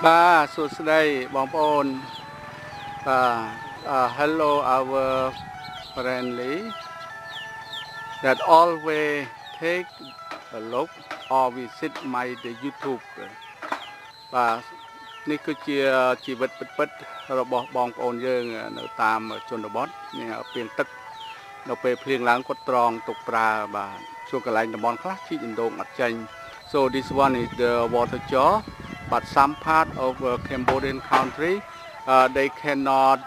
Ba Susday Bongpon hello our friendly that always take a look or visit my the YouTube បាទនេះគឺជាជីវិតពិតៗរបស់បងប្អូនយើងនៅតាមជនបទនេះពីងទឹកនៅពេលភ្លៀងឡើងគាត់ត្រង់ទុកប្រើបាទជួនកន្លែងតំបន់ខ្លះជីកអណ្ដូងអត់ចេញ so this one is the water jaw but some part of Cambodian country they cannot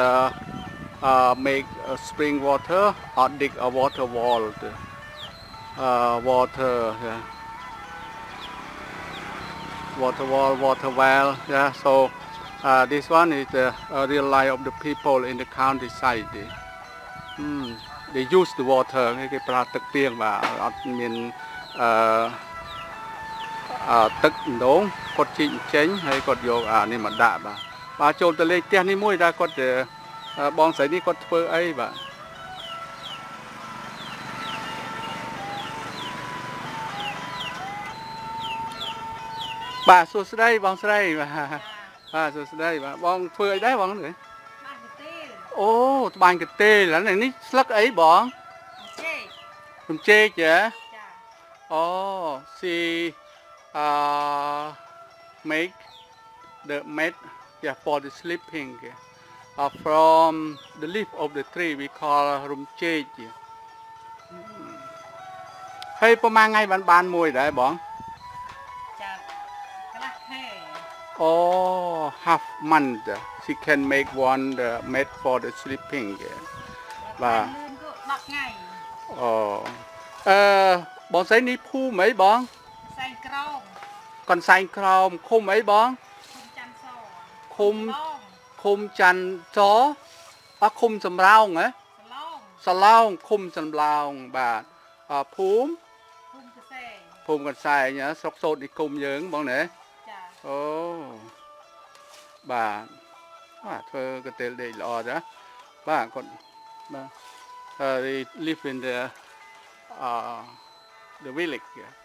make spring water or dig a water wall water water wall water well yeah so this one is the real life of the people in the countryside they use the water គេប្រើទឹកពីងបាទអត់មានទឹកដងគាត់ជីកចេញហើយគាត់យកនេះមកដាក់បាទចូលទៅលេខផ្ទះនេះមួយដែរគាត់បងស្រីនេះគាត់ធ្វើអីបាទសួស្ដីបងស្រីបាទសួស្ដីបាទបងធ្វើអីដែរបងអូត្បាញកន្ទេលនេះស្លឹកអីបងរំចេកចាអូ see make the mat yeah for the sleeping from the leaf of the tree we call រំចេកហើយប្រហែលថ្ងៃបានមួយដែរបងចាកន្លះខែអូ half month she can make one the mat for the sleeping បាទ10ថ្ងៃអូបងស្រីនេះភូមិអីបងសែងក្រោមកន្សែងក្រោមឃុំអីបងឃុំច័ន្ទសឃុំសំរោងហ៎សឡោងឃុំសំឡោងបាទភូមិកន្សែងស្រុកសូត្រនិគមយើងបងណាចាអូបាទធ្វើកន្ទេលដេកល្អចាបាទគាត់បាទ they live in the village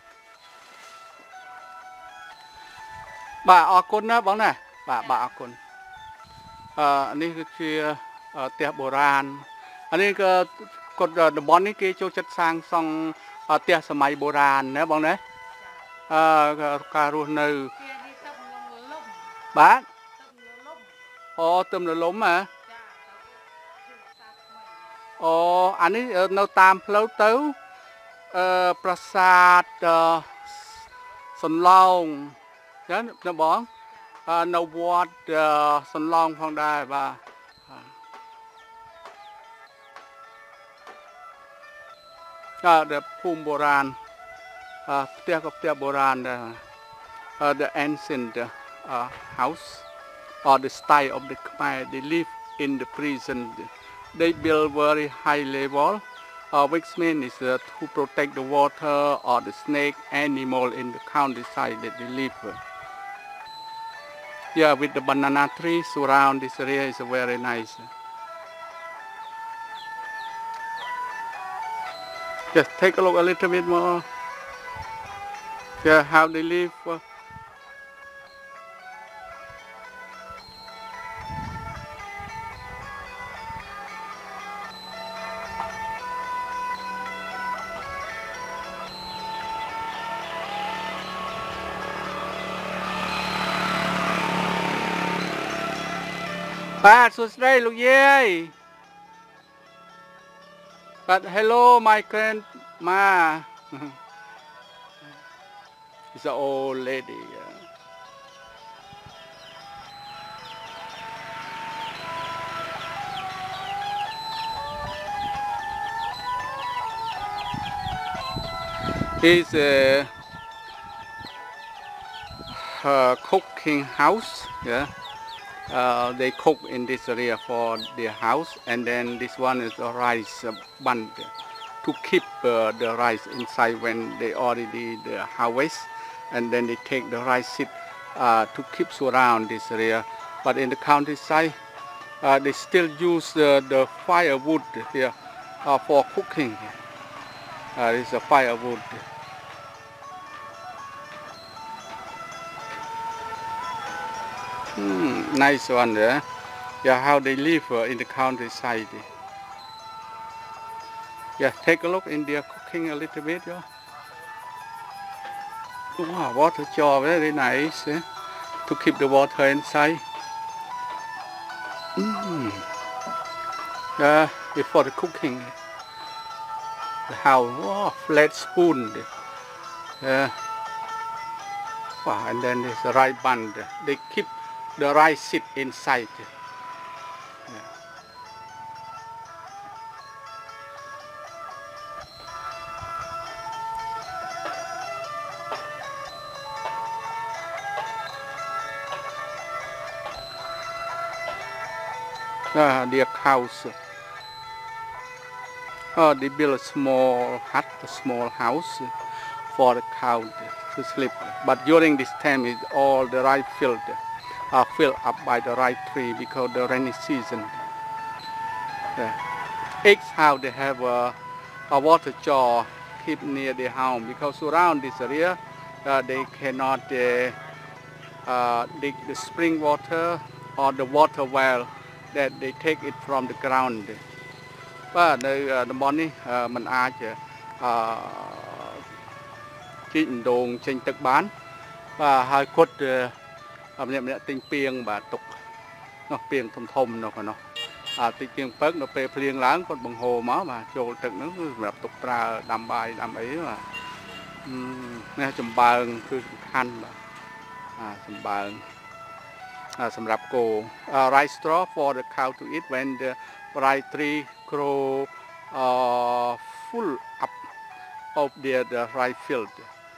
បាទអរគុណណាបងណាបាទអរគុណនេះគឺជាផ្ទះបុរាណនេះក៏គាត់តំបន់នេះគេចូលចិត្តសាងសង់ផ្ទះសម័យបុរាណណាបងណាការរស់នៅបាទអូទឹមលលំហ៎អូអានេះនៅតាមផ្លូវទៅប្រាសាទសន្លងចាណាបងនៅវត្តសន្លងផងដែរបាទភូមិបុរាណផ្ទះក៏ផ្ទះបុរាណដែរthe ancient house or the style of the Khmer they live in the prison they build very high level which means to protect the water or the snake animal in the countryside that they live yeah with the banana tree surround this area is very nice just take a look a little bit more yeah how they liveបាទសួស្ដីលោកយាយបាទ hello my grandma is an old lady is her cooking house yeah they cook in this area for their house and then this one is the rice bun to keep the rice inside when they already the harvest and then they take the rice seed to keep surround this area but in the countryside they still use the firewood here for cooking this is a firewood Nice one there. Yeah, how they live in the countryside. Yeah, take a look in their cooking a little bit. Yeah. Wow, water jar, very nice. To keep the water inside. Yeah, before the cooking. The house, oh, flat spoon. Yeah. Wow, and then there's a rice bun. They keep the rice sit inside. Their cows. They build a small hut, a small house for the cow to sleep. But during this time, all the rice field are filled up by the rice tree because the rainy season. Eggs, how they have a water jar keep near the house because around this area they cannot dig the spring water or the water well that they take it from the ground. បាទនៅតំបន់នេះมันអាចជីកដងចេញទឹកបានបាទហើយគាត់ម្នាក់ទិញពាងបាទទុកនោះពាងធំនោះក៏នោះតិចជាងពឹកនៅពេលភ្លៀងឡើងគាត់បង្ហូរមកបាទចូលទឹកហ្នឹងគឺសម្រាប់ទុកប្រើដាំបាយដាំអីបាទនេះចំបើងគឺសំខាន់បាទចំបើងសម្រាប់គោ rice straw for the cow to eat when the rice tree grow full up of the rice field.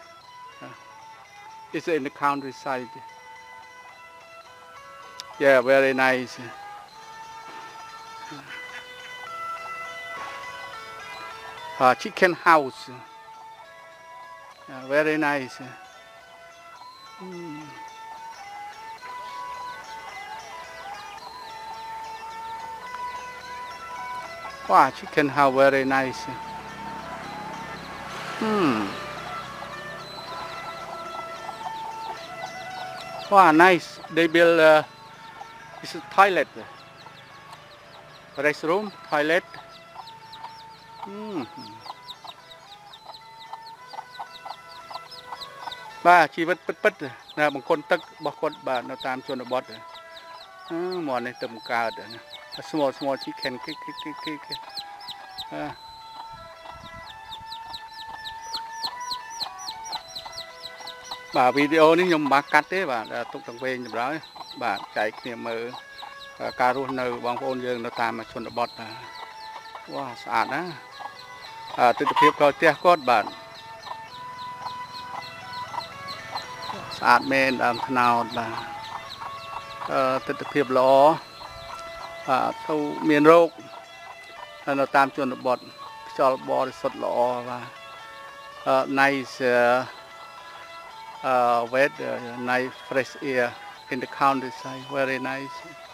It's in the countryside. Yeah, very nice. Chicken house. Very nice. Wow, chicken house very nice. Wow, nice. They build it's a toilet, restroom, toilet. បាទជីវិតពិតៗណាបង្គន់ទឹករបស់គាត់បាទនៅតាមជនបទមកនេះទៅបង្កើតណា small chicken បាទវីដេអូនេះខ្ញុំមិនបានកាត់ទេបាទទុកទាំងវែងចម្រើយបាទចែកគ្នាមើលការរស់នៅបងប្អូនយើងនៅតាមជនបទបាទវ៉ាស្អាតណាទិដ្ឋភាពក្រោយផ្ទះគាត់បាទស្អាតមែនដើមត្នោតបាទទិដ្ឋភាពល្អទៅមានរោគនៅតាមជនបទខ្យល់បរិសុទ្ធល្អបាទ nice weather, nice fresh air in the countryside, very nice.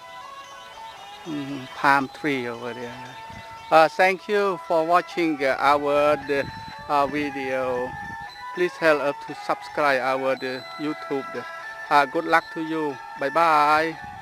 Palm tree over there. Thank you for watching our video. Please help us to subscribe our YouTube. Good luck to you. Bye bye.